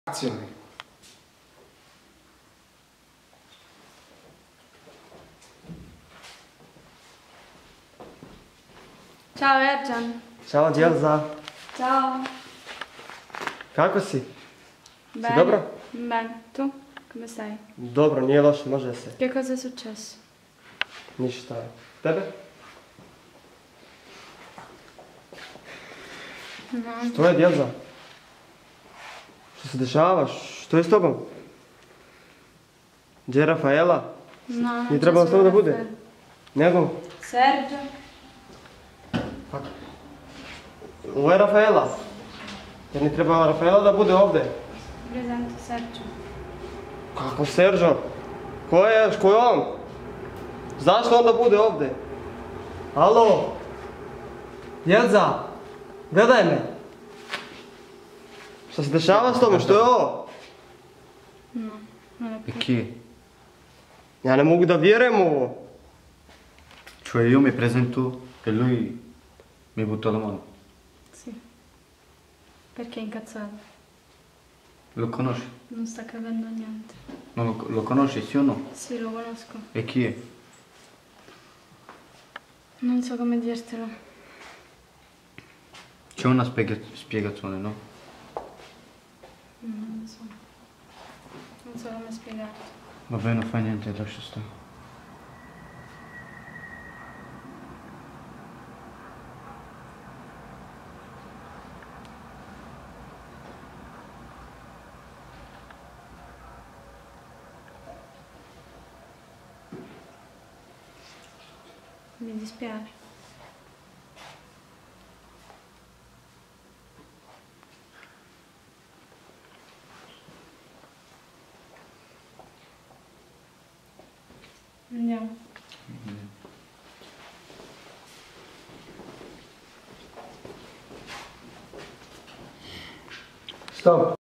Azione. Ćao Erđan. Ćao Đelza. Ćao. Kako si? Ben. dobro? Ben, tu? Come stai? Dobro, nije loše, može se. Che cosa è successo? Ništa. Tebe? No. Što je Đelza? Što se dešava? Što je s tobom? Gdje je Rafaela? No, non Nije c'è trebalo solo samo da bude? Raffaele. Nego? Sergio? Ovo je Rafaela. Jer nije trebala Rafaela da bude ovdje. Presente Sergio. Kako Seržo? Ko je on? Zašto on da bude ovdje? Alo? Đelza? Gledaj me. Šta se dešava s tobom? Što je ovo? No, non è E più. chi è? Ja ne mogu da vjerujem u ovo. Cioè io mi presento e lui mi butta la mano. Sì. Perché è incazzato? Lo conosci? Non sta capendo niente. Non lo conosci, sì o no? Sì, lo conosco. E chi è? Non so come dirtelo. C'è una spiegazione, no? Non lo so. Non so come spiegarti. Va bene, non fai niente, lascia stare. Mi dispiace. Andiamo. Stop.